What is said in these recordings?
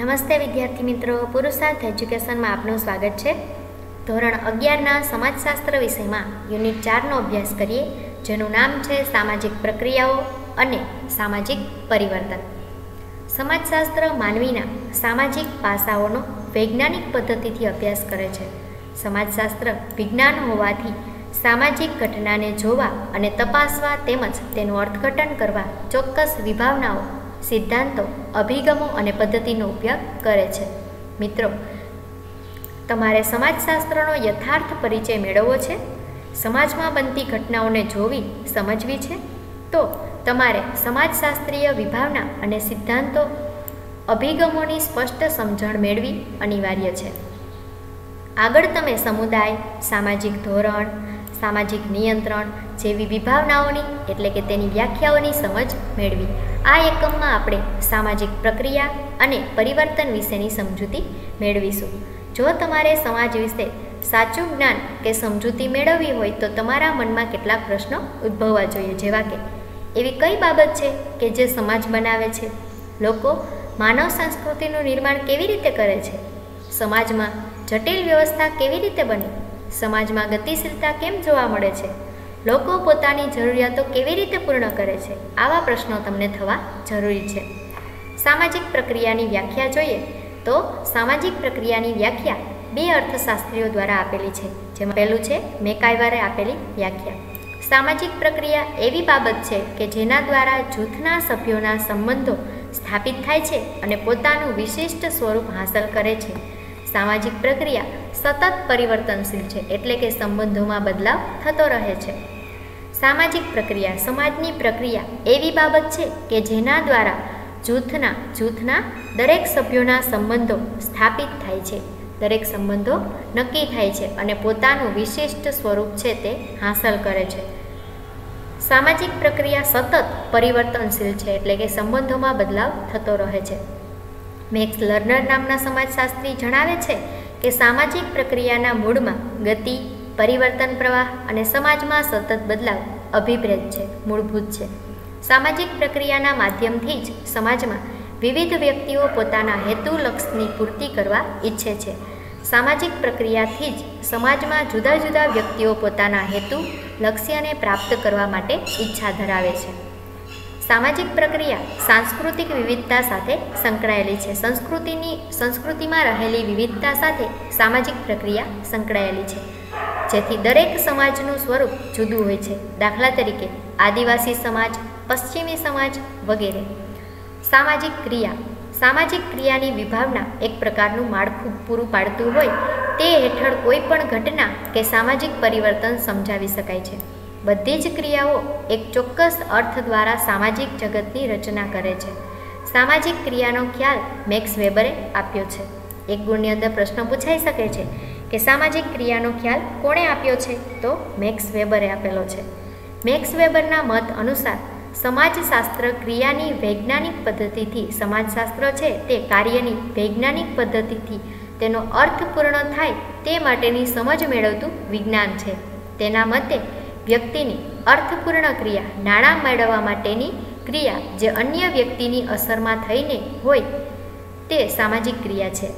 નમસ્તે વિદ્યાર્થી મિત્રો, પુરુષાર્થ એજ્યુકેશનમાં આપનું સ્વાગત છે। ધોરણ 11ના સમાજશાસ્ત્ર વિષયમાં યુનિટ 4નો અભ્યાસ કરીએ, જેનું નામ છે સામાજિક પ્રક્રિયાઓ અને સામાજિક પરિવર્તન। સમાજશાસ્ત્ર માનવીના સામાજિક પાસાઓનો વૈજ્ઞાનિક પદ્ધતિથી અભ્યાસ કરે છે। સમાજશાસ્ત્ર વિજ્ઞાન હોવાથી સામાજિક ઘટનાને જોવા અને તપાસવા તેમજ તેનું અર્થઘટન કરવા ચોક્કસ વિભાવનાઓ, સિદ્ધાંતો, અભિગમો અને પદ્ધતિનો ઉપયોગ કરે છે। મિત્રો, તમારે સમાજશાસ્ત્રનો યથાર્થ પરિચય મેળવવો છે, સમાજમાં બનતી ઘટનાઓને જોવી, સમજવી છે, તો તમારે સમાજશાસ્ત્રીય વિભાવના અને સિદ્ધાંતો, અભિગમોની સ્પષ્ટ સમજણ મેળવી અનિવાર્ય છે। આગળ તમે સમુદાય, સામાજિક ધોરણ, સામાજિક નિયંત્રણ જેવી વિભાવનાઓની એટલે કે તેની વ્યાખ્યાઓની સમજ મેળવી। આ એકમમાં આપણે સામાજિક પ્રક્રિયા અને પરિવર્તન વિશેની સમજૂતી મેળવીશું। જો તમારે સમાજ વિશે સાચું જ્ઞાન કે સમજૂતી મેળવવી હોય તો તમારા મનમાં કેટલાક પ્રશ્નો ઉદ્ભવવા જોઈએ, જેવા કે એવી કઈ બાબત છે કે જે સમાજ બનાવે છે? લોકો માનવ સંસ્કૃતિનું નિર્માણ કેવી રીતે કરે છે? સમાજમાં જટિલ વ્યવસ્થા કેવી રીતે બની? સમાજમાં ગતિશીલતા કેમ જોવા મળે છે? લોકો પોતાની જરૂરિયાતો કેવી રીતે પૂર્ણ કરે છે? આવા પ્રશ્નો તમને થવા જરૂરી છે। સામાજિક પ્રક્રિયાની વ્યાખ્યા જોઈએ તો સામાજિક પ્રક્રિયાની વ્યાખ્યા બે અર્થશાસ્ત્રીઓ દ્વારા આપેલી છે, જેમાં પહેલું છે મેકાઇવરે આપેલી વ્યાખ્યા। સામાજિક પ્રક્રિયા એવી બાબત છે કે જેના દ્વારા જૂથના સભ્યોના સંબંધો સ્થાપિત થાય છે અને પોતાનું વિશિષ્ટ સ્વરૂપ હાંસલ કરે છે। સામાજિક પ્રક્રિયા સતત પરિવર્તનશીલ છે, એટલે કે સંબંધોમાં બદલાવ થતો રહે છે। સામાજિક પ્રક્રિયા, સમાજની પ્રક્રિયા એવી બાબત છે કે જેના દ્વારા જૂથના દરેક સભ્યોના સંબંધો સ્થાપિત થાય છે, દરેક સંબંધો નક્કી થાય છે અને પોતાનું વિશિષ્ટ સ્વરૂપ છે તે હાંસલ કરે છે। સામાજિક પ્રક્રિયા સતત પરિવર્તનશીલ છે, એટલે કે સંબંધોમાં બદલાવ થતો રહે છે। મેક્સ લર્નર નામના સમાજશાસ્ત્રી જણાવે છે કે સામાજિક પ્રક્રિયાના મૂળમાં ગતિ, પરિવર્તન પ્રવાહ અને સમાજમાં સતત બદલાવ અભિપ્રેત છે, મૂળભૂત છે। સામાજિક પ્રક્રિયાના માધ્યમથી જ સમાજમાં વિવિધ વ્યક્તિઓ પોતાના હેતુ લક્ષ્યની પૂર્તિ કરવા ઈચ્છે છે। સામાજિક પ્રક્રિયાથી જ સમાજમાં જુદા જુદા વ્યક્તિઓ પોતાના હેતુ લક્ષ્યને પ્રાપ્ત કરવા માટે ઈચ્છા ધરાવે છે। સામાજિક પ્રક્રિયા સાંસ્કૃતિક વિવિધતા સાથે સંકળાયેલી છે। સંસ્કૃતિમાં રહેલી વિવિધતા સાથે સામાજિક પ્રક્રિયા સંકળાયેલી છે, જેથી દરેક સમાજનું સ્વરૂપ જુદું હોય છે। દાખલા તરીકે આદિવાસી સમાજ, પશ્ચિમી સમાજ વગેરે। સામાજિક ક્રિયાની વિભાવના એક પ્રકારનું માળખું પૂરું પાડતું હોય તે હેઠળ કોઈ પણ ઘટના કે સામાજિક પરિવર્તન સમજાવી શકાય છે। બધી જ ક્રિયાઓ એક ચોક્કસ અર્થ દ્વારા સામાજિક જગતની રચના કરે છે। સામાજિક ક્રિયાનો ખ્યાલ મેક્સ વેબરે આપ્યો છે। એક ગુણની અંદર પ્રશ્ન પૂછાઈ શકે છે કે સામાજિક ક્રિયાનો ખ્યાલ કોણે આપ્યો છે? તો મેક્સ વેબરે આપેલો છે। મેક્સ વેબરના મત અનુસાર સમાજશાસ્ત્ર ક્રિયાની વૈજ્ઞાનિક પદ્ધતિથી, સમાજશાસ્ત્ર છે તે કાર્યની વૈજ્ઞાનિક પદ્ધતિથી તેનો અર્થ પૂર્ણ થાય તે માટેની સમજ મેળવતું વિજ્ઞાન છે। તેના મતે વ્યક્તિની અર્થપૂર્ણ ક્રિયા, નાણાં મેળવવા માટેની ક્રિયા જે અન્ય વ્યક્તિની અસરમાં થઈને હોય તે સામાજિક ક્રિયા છે।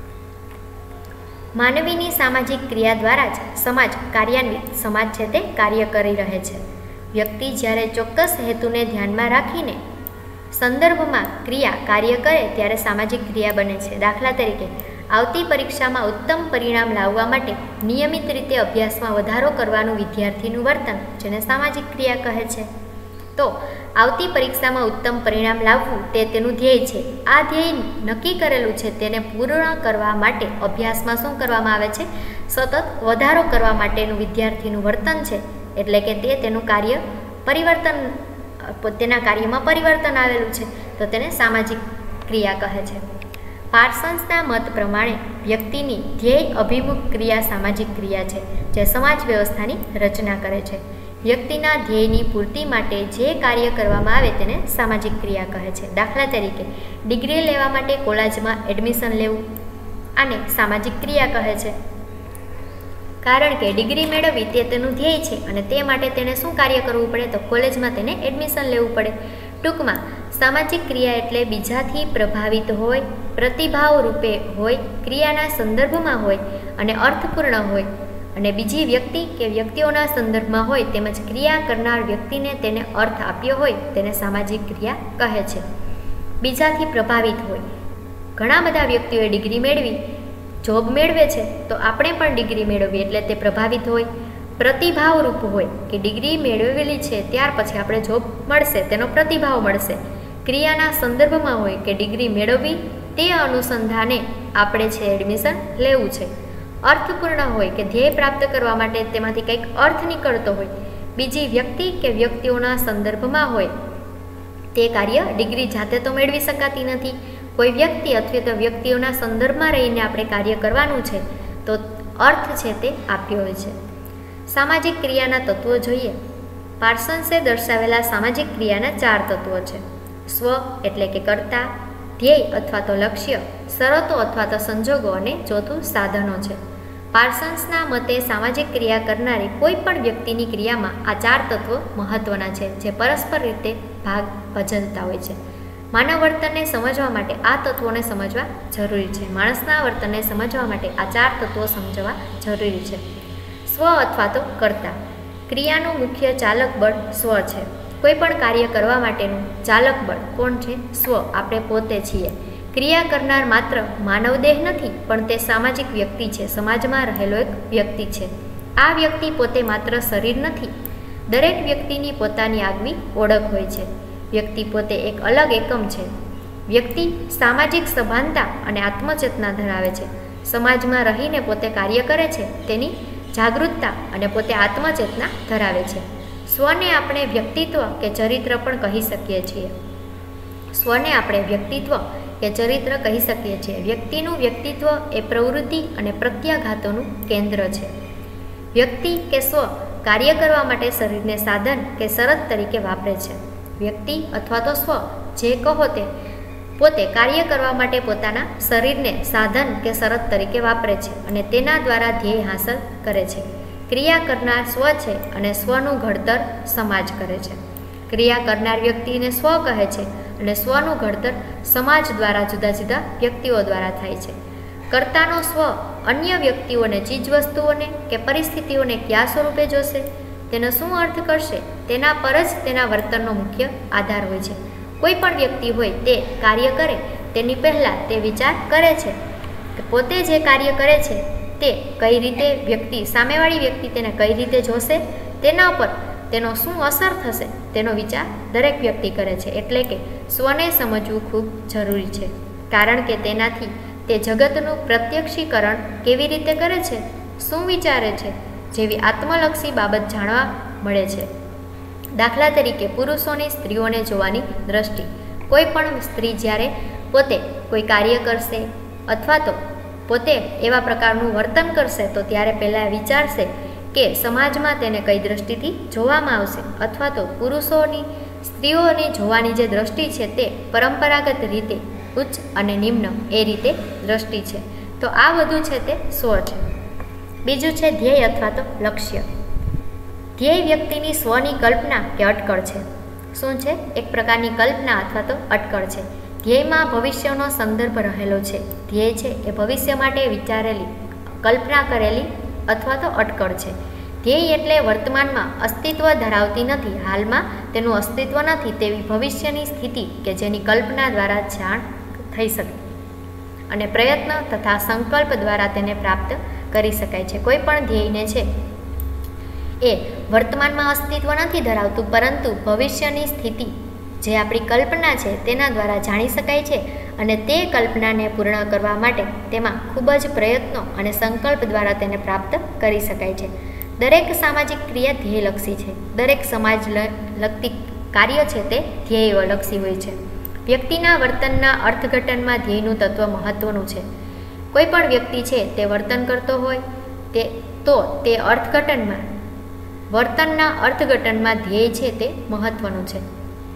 માનવીની સામાજિક ક્રિયા દ્વારા જ સમાજ છે તે કાર્ય કરી રહે છે। વ્યક્તિ જ્યારે ચોક્કસ હેતુને ધ્યાનમાં રાખીને સંદર્ભમાં કાર્ય કરે ત્યારે સામાજિક ક્રિયા બને છે। દાખલા તરીકે આવતી પરીક્ષામાં ઉત્તમ પરિણામ લાવવા માટે નિયમિત રીતે અભ્યાસમાં વધારો કરવાનું વિદ્યાર્થીનું વર્તન, જેને સામાજિક ક્રિયા કહે છે। તો આવતી પરીક્ષામાં ઉત્તમ પરિણામ લાવવું તે તેનું ધ્યેય છે। આ ધ્યેય નક્કી કરેલું છે, તેને પૂર્ણ કરવા માટે અભ્યાસમાં શું કરવામાં આવે છે? સતત વધારો કરવા માટેનું વિદ્યાર્થીનું વર્તન છે, એટલે કે તેનું તેના કાર્યમાં પરિવર્તન આવેલું છે, તો તેને સામાજિક ક્રિયા કહે છે। પાર્સન્સના મત પ્રમાણે વ્યક્તિની ધ્યેય અભિમુખ ક્રિયા સામાજિક ક્રિયા છે, જે સમાજ વ્યવસ્થાની રચના કરે છે। વ્યક્તિના ધ્યેયની પૂર્તિ માટે જે કાર્ય કરવામાં આવે તેને સામાજિક ક્રિયા કહે છે। દાખલા તરીકે ડિગ્રી લેવા માટે કોલેજમાં એડમિશન લેવું, આને સામાજિક ક્રિયા કહે છે, કારણ કે ડિગ્રી મેળવવી તે તેનું ધ્યેય છે અને તે માટે તેને શું કાર્ય કરવું પડે? તો કોલેજમાં તેને એડમિશન લેવું પડે। ટૂંકમાં સામાજિક ક્રિયા એટલે બીજાથી પ્રભાવિત હોય, પ્રતિભાવ રૂપે હોય, ક્રિયાના સંદર્ભમાં હોય અને અર્થપૂર્ણ હોય અને બીજી વ્યક્તિ કે વ્યક્તિઓના સંદર્ભમાં હોય તેમજ ક્રિયા કરનાર વ્યક્તિને તેને અર્થ આપ્યો હોય તેને સામાજિક ક્રિયા કહે છે. બીજાથી પ્રભાવિત હોય, ઘણા બધા વ્યક્તિઓએ ડિગ્રી મેળવી જોબ મેળવે છે તો આપણે પણ ડિગ્રી મેળવીએ એટલે તે પ્રભાવિત હોય. પ્રતિભાવરૂપ હોય કે ડિગ્રી મેળવેલી છે ત્યાર પછી આપણે જોબ મળશે તેનો પ્રતિભાવ મળશે. ક્રિયાના સંદર્ભમાં હોય કે ડિગ્રી મેળવવી તે અનુસંધાને આપણે છે એડમિશન લેવું છે. અર્થપૂર્ણ હોય કે ધ્યેય પ્રાપ્ત કરવા માટે તેમાંથી કંઈક અર્થ નીકળતો હોય. બીજી વ્યક્તિ કે વ્યક્તિઓના સંદર્ભમાં હોય, તે કાર્ય ડિગ્રી જાતે તો મેળવી શકાતી નથી. કોઈ વ્યક્તિ અથવા તો વ્યક્તિઓના સંદર્ભમાં રહીને આપણે કાર્ય કરવાનું છે તો અર્થ છે તે આપ્યો હોય છે. સામાજિક ક્રિયાના તત્વો જોઈએ. પાર્સન્સે દર્શાવેલા સામાજિક ક્રિયાના 4 તત્વો છે. સ્વ એટલે કે કર્તા, ધ્યેય અથવા તો લક્ષ્ય, શરતો અથવા તો સંજોગો અને ચોથું સાધનો છે. પાર્સન્સના મતે સામાજિક ક્રિયા કરનારી કોઈ પણ વ્યક્તિની ક્રિયામાં આ 4 તત્વો મહત્વના છે જે પરસ્પર રીતે ભાગ ભજવતા હોય છે. માનવ વર્તનને સમજવા માટે આ તત્વોને સમજવા જરૂરી છે. માણસના વર્તનને સમજવા માટે આ 4 તત્વો સમજવા જરૂરી છે. સ્વ અથવા તો કર્તા. ક્રિયાનું મુખ્ય ચાલક બળ સ્વ છે. કોઈ પણ કાર્ય કરવા માટેનું ચાલક બળ કોણ છે? સ્વ, આપણે પોતે છીએ. ક્રિયા કરનાર માત્ર માનવ દેહ નથી પણ તે સામાજિક વ્યક્તિ છે, સમાજમાં રહેલો એક વ્યક્તિ છે. આ વ્યક્તિ પોતે માત્ર શરીર નથી. દરેક વ્યક્તિની પોતાની આગવી ઓળખ હોય છે. વ્યક્તિ પોતે એક અલગ એકમ છે. વ્યક્તિ સામાજિક સભાનતા અને આત્મચેતના ધરાવે છે. સમાજમાં રહીને પોતે કાર્ય કરે છે તેની જાગૃતતા અને પોતે આત્મચેતના ધરાવે છે. સ્વને આપણે વ્યક્તિત્વ કે ચરિત્ર પણ કહી શકીએ છીએ. સ્વને આપણે વ્યક્તિત્વ કે ચરિત્ર કહી શકીએ છીએ. વ્યક્તિનું વ્યક્તિત્વ એ પ્રવૃત્તિ અને પ્રત્યાઘાતોનું કેન્દ્ર છે. વ્યક્તિ કે સ્વ કાર્ય કરવા માટે શરીરને સાધન કે શરત તરીકે વાપરે છે. વ્યક્તિ અથવા તો સ્વ જે કહો તે પોતે કાર્ય કરવા માટે પોતાના શરીરને સાધન કે શરત તરીકે વાપરે છે અને તેના દ્વારા ધ્યેય હાંસલ કરે છે. ક્રિયા કરનાર સ્વ છે અને સ્વનું ઘડતર સમાજ કરે છે. ક્રિયા કરનાર વ્યક્તિને સ્વ કહે છે અને સ્વનું ઘડતર સમાજ દ્વારા જુદા જુદા વ્યક્તિઓ દ્વારા થાય છે. કર્તાનો સ્વ અન્ય વ્યક્તિઓને, ચીજવસ્તુઓને કે પરિસ્થિતિઓને કયા સ્વરૂપે જોશે, તેનો શું અર્થ કરશે, તેના પર જ તેના વર્તનનો મુખ્ય આધાર હોય છે. કોઈ પણ વ્યક્તિ હોય તે કાર્ય કરે તેની પહેલાં તે વિચાર કરે છે કે પોતે જે કાર્ય કરે છે તે કઈ રીતે વ્યક્તિ, સામેવાળી વ્યક્તિ તેને કઈ રીતે જોશે, તેના પર તેનો શું અસર થશે તેનો વિચાર દરેક વ્યક્તિ કરે છે. એટલે કે સ્વને સમજવું ખૂબ જરૂરી છે, કારણ કે તેનાથી તે જગતનું પ્રત્યક્ષીકરણ કેવી રીતે કરે છે, શું વિચારે છે જેવી આત્મલક્ષી બાબત જાણવા મળે છે. દાખલા તરીકે પુરુષોની સ્ત્રીઓને જોવાની દ્રષ્ટિ. કોઈ પણ સ્ત્રી જ્યારે પોતે કોઈ કાર્ય કરશે અથવા તો પોતે એવા પ્રકારનું વર્તન કરશે તો ત્યારે પહેલાં વિચારશે કે સમાજમાં તેને કઈ દ્રષ્ટિથી જોવામાં આવશે, અથવા તો પુરુષોની સ્ત્રીઓને જોવાની જે દ્રષ્ટિ છે તે પરંપરાગત રીતે ઉચ્ચ અને નિમ્ન એ રીતે દ્રષ્ટિ છે. તો આ બધું છે તે સ્વ છે. બીજું છે ધ્યેય અથવા તો લક્ષ્ય. ધ્યેય વ્યક્તિની સ્વની કલ્પના કે અટકળ છે. શું છે? એક પ્રકારની કલ્પના અથવા તો અટકળ છે. ધ્યેયમાં ભવિષ્યનો સંદર્ભ રહેલો છે. ધ્યેય છે એ ભવિષ્ય માટે વિચારેલી, કલ્પના કરેલી અથવા તો અટકળ છે. ધ્યેય એટલે વર્તમાનમાં અસ્તિત્વ ધરાવતી નથી, હાલમાં તેનું અસ્તિત્વ નથી તેવી ભવિષ્યની સ્થિતિ કે જેની કલ્પના દ્વારા જાણ થઈ શકે અને પ્રયત્ન તથા સંકલ્પ દ્વારા તેને પ્રાપ્ત કરી શકાય છે. કોઈ પણ ધ્યેયને છે એ વર્તમાનમાં અસ્તિત્વ નથી ધરાવતું, પરંતુ ભવિષ્યની સ્થિતિ જે આપણી કલ્પના છે તેના દ્વારા જાણી શકાય છે અને તે કલ્પનાને પૂર્ણ કરવા માટે તેમાં ખૂબ જ પ્રયત્નો અને સંકલ્પ દ્વારા તેને પ્રાપ્ત કરી શકાય છે. દરેક સામાજિક ક્રિયા ધ્યેયલક્ષી છે. દરેક સમાજ લગતી કાર્ય છે તે ધ્યેયલક્ષી હોય છે. વ્યક્તિના વર્તનના અર્થઘટનમાં ધ્યેયનું તત્વ મહત્વનું છે. કોઈ પણ વ્યક્તિ છે તે વર્તન કરતો હોય તે અર્થઘટનમાં, વર્તનના અર્થઘટનમાં ધ્યેય છે તે મહત્વનું છે.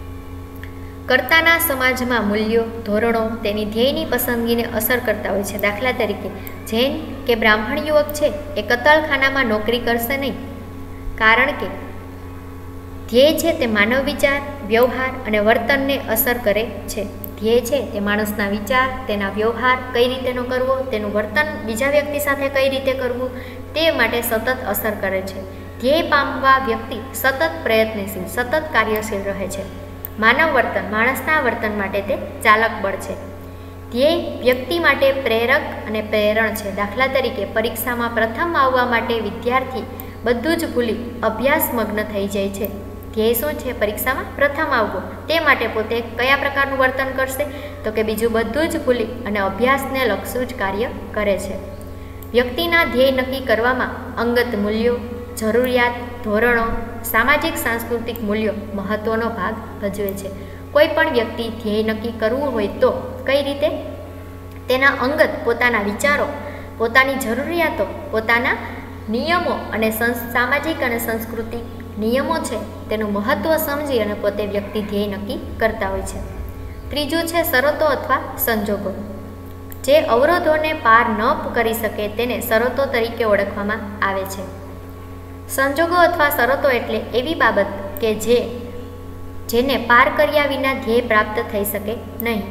કર્તાના સમાજમાં મૂલ્યો, ધોરણો તેની ધ્યેયની પસંદગીને અસર કરતા હોય છે. દાખલા તરીકે જૈન કે બ્રાહ્મણ યુવક છે એ કતલખાનામાં નોકરી કરશે નહીં, કારણ કે ધ્યેય છે તે માનવ વિચાર, વ્યવહાર અને વર્તનને અસર કરે છે. ધ્યેય છે તે માણસના વિચાર, તેના વ્યવહાર કઈ રીતેનો કરવો, તેનું વર્તન બીજા વ્યક્તિ સાથે કઈ રીતે કરવું તે માટે સતત અસર કરે છે. ધ્યેય પામવા વ્યક્તિ સતત પ્રયત્નશીલ, સતત કાર્યશીલ રહે છે. માનવ વર્તન, માણસના વર્તન માટે તે ચાલક બળ છે. ધ્યેય વ્યક્તિ માટે પ્રેરક અને પ્રેરણ છે. દાખલા તરીકે પરીક્ષામાં પ્રથમ આવવા માટે વિદ્યાર્થી બધું જ ભૂલી અભ્યાસમગ્ન થઈ જાય છે. ધ્યેય શું છે? પરીક્ષામાં પ્રથમ આવવું. તે માટે પોતે કયા પ્રકારનું વર્તન કરશે? તો કે બીજું બધું જ ભૂલી અને અભ્યાસને લક્ષું જ કાર્ય કરે છે. વ્યક્તિના ધ્યેય નક્કી કરવામાં અંગત મૂલ્યો, જરૂરિયાત, ધોરણો, સામાજિક સાંસ્કૃતિક મૂલ્યો મહત્વનો ભાગ ભજવે છે. કોઈ પણ વ્યક્તિ ધ્યેય નક્કી કરવું હોય તો કઈ રીતે? તેના અંગત પોતાના વિચારો, પોતાની જરૂરિયાતો, પોતાના નિયમો અને સામાજિક અને સાંસ્કૃતિક નિયમો છે તેનું મહત્ત્વ સમજી અને પોતે વ્યક્તિ ધ્યેય નક્કી કરતા હોય છે. ત્રીજું છે શરતો અથવા સંજોગો. જે અવરોધોને પાર ન કરી શકે તેને શરતો તરીકે ઓળખવામાં આવે છે. સંજોગો અથવા શરતો એટલે એવી બાબત કે જેને પાર કર્યા વિના ધ્યેય પ્રાપ્ત થઈ શકે નહીં.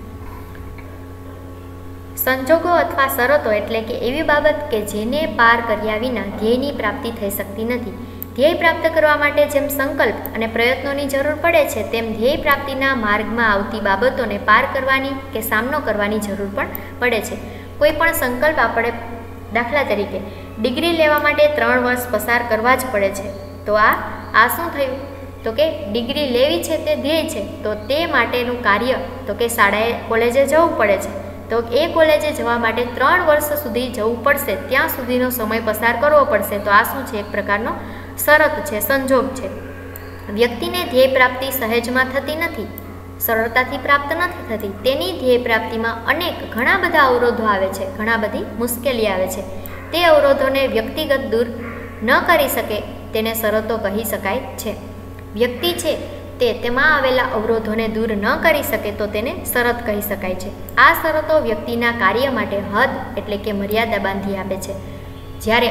સંજોગો અથવા શરતો એટલે કે એવી બાબત કે જેને પાર કર્યા વિના ધ્યેયની પ્રાપ્તિ થઈ શકતી નથી. ધ્યેય પ્રાપ્ત કરવા માટે જેમ સંકલ્પ અને પ્રયત્નોની જરૂર પડે છે, તેમ ધ્યેય પ્રાપ્તિના માર્ગમાં આવતી બાબતોને પાર કરવાની કે સામનો કરવાની જરૂર પણ પડે છે. કોઈ પણ સંકલ્પ આપણે, દાખલા તરીકે ડિગ્રી લેવા માટે 3 વર્ષ પસાર કરવા જ પડે છે. તો આ શું થયું? તો કે ડિગ્રી લેવી છે તે ધ્યેય છે, તો તે માટેનું કાર્ય તો કે શાળાએ, કોલેજે જવું પડે છે. તો એ કોલેજે જવા માટે 3 વર્ષ સુધી જવું પડશે, ત્યાં સુધીનો સમય પસાર કરવો પડશે. તો આ શું છે? એક પ્રકારનો શરત છે, સંજોગ છે. વ્યક્તિને ધ્યેય પ્રાપ્તિ સહેજમાં થતી નથી, સરળતાથી પ્રાપ્ત નથી થતી. તેની ધ્યેય પ્રાપ્તિમાં ઘણા બધા અવરોધો આવે છે, ઘણા બધી મુશ્કેલી આવે છે. તે અવરોધોને વ્યક્તિગત દૂર ન કરી શકે તેને શરતો કહી શકાય છે. વ્યક્તિ છે તેમાં આવેલા અવરોધોને દૂર ન કરી શકે તો તેને શરત કહી શકાય છે. આ શરતો વ્યક્તિના કાર્ય માટે હદ એટલે કે મર્યાદા બાંધી આપે છે. જ્યારે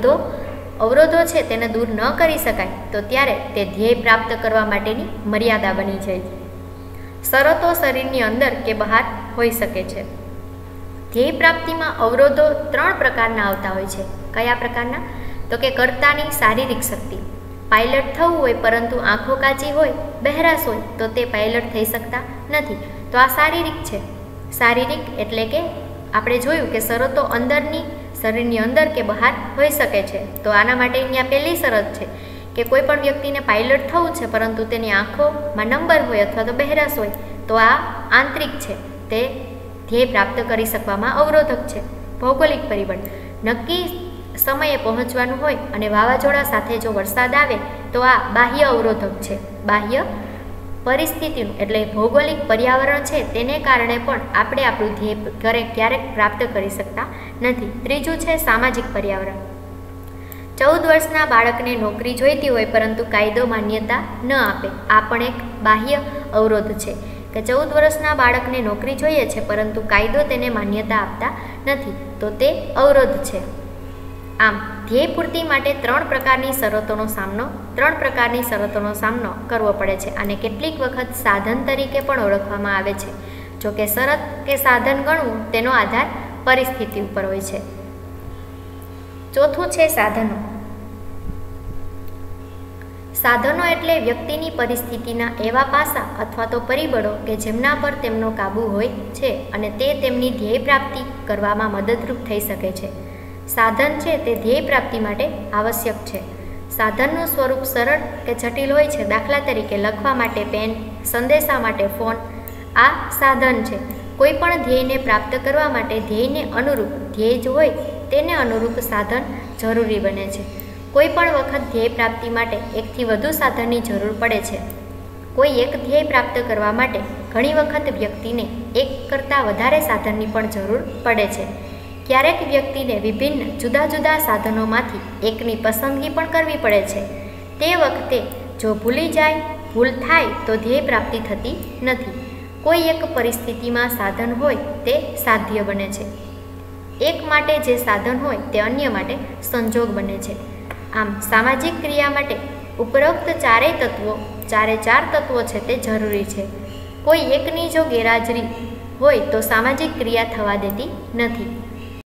અવરોધો છે તેને દૂર ન કરી શકાય તો ત્યારે તે ધ્યેય પ્રાપ્ત કરવા માટેની મર્યાદા બની જાય છે. શરતો શરીરની અંદર કે બહાર હોઈ શકે છે. ધ્યેય પ્રાપ્તિમાં અવરોધો 3 પ્રકારના આવતા હોય છે. કયા પ્રકારના? તો કે કર્તાની શારીરિક શક્તિ. પાયલટ થવું હોય પરંતુ આંખો કાચી હોય, બહેરાશ હોય તો તે પાયલટ થઈ શકતા નથી. તો આ શારીરિક છે. શારીરિક એટલે કે આપણે જોયું કે શરતો શરીરની અંદર કે બહાર હોઈ શકે છે. તો આના માટે અહીંયા પહેલી શરત છે કે કોઈ પણ વ્યક્તિને પાયલટ થવું છે પરંતુ તેની આંખોમાં નંબર હોય અથવા તો બહેરાશ હોય તો આ આંતરિક છે, તે ધ્યેય પ્રાપ્ત કરી શકવામાં અવરોધક છે. ભૌગોલિક પરિબળ, નક્કી સમયે પહોંચવાનું હોય અને વાવાઝોડા સાથે જો વરસાદ આવે તો આ બાહ્ય અવરોધક છે. બાહ્ય પરિસ્થિતિનું એટલે ભૌગોલિક પર્યાવરણ છે તેને કારણે પણ આપણે આપણું ધ્યેય ક્યારેક પ્રાપ્ત કરી શકતા નથી. ત્રીજું છે સામાજિક પર્યાવરણ. 14 વર્ષના બાળકને નોકરી જોઈતી હોય પરંતુ કાયદો માન્યતા ન આપે, આ પણ એક બાહ્ય અવરોધ છે કે 14 વર્ષના બાળકને નોકરી જોઈએ છે પરંતુ કાયદો તેને માન્યતા આપતા નથી, તો તે અવરોધ છે. આમ ધ્યેય પૂર્તિ માટે 3 પ્રકારની શરતોનો સામનો કરવો પડે છે. અને કેટલીક વખત સાધન તરીકે પણ ઓળખવામાં આવે છે. જો કે શરત કે સાધન ગણવું તેનો આધાર પરિસ્થિતિ ઉપર હોય છે. ચોથું છે સાધનો. સાધનો એટલે વ્યક્તિની પરિસ્થિતિના એવા પાસા અથવા તો પરિબળો કે જેમના પર તેમનો કાબુ હોય છે અને તે તેમની ધ્યેય પ્રાપ્તિ કરવામાં મદદરૂપ થઈ શકે છે. સાધન છે તે ધ્યેય પ્રાપ્તિ માટે આવશ્યક છે. સાધનનું સ્વરૂપ સરળ કે જટિલ હોય છે. દાખલા તરીકે લખવા માટે પેન, સંદેશા માટે ફોન, આ સાધન છે. કોઈ પણ ધ્યેયને પ્રાપ્ત કરવા માટે ધ્યેયને અનુરૂપ ધ્યેય હોય તેને અનુરૂપ સાધન જરૂરી બને છે. કોઈ પણ વખત ધ્યેય પ્રાપ્તિ માટે એકથી વધુ સાધનની જરૂર પડે છે. કોઈ એક ધ્યેય પ્રાપ્ત કરવા માટે ઘણી વખત વ્યક્તિને એક કરતાં વધારે સાધનની પણ જરૂર પડે છે. ક્યારેક વ્યક્તિને વિભિન્ન જુદા જુદા સાધનોમાંથી એકની પસંદગી પણ કરવી પડે છે. તે વખતે જો ભૂલ થાય તો ધ્યેય પ્રાપ્તિ થતી નથી. કોઈ એક પરિસ્થિતિમાં સાધન હોય તે સાધ્ય બને છે. એક માટે જે સાધન હોય તે અન્ય માટે સંજોગ બને છે. આમ સામાજિક ક્રિયા માટે ઉપરોક્ત ચારેય તત્વો ચાર તત્વો છે તે જરૂરી છે. કોઈ એકની જો ગેરહાજરી હોય તો સામાજિક ક્રિયા થવા દેતી નથી.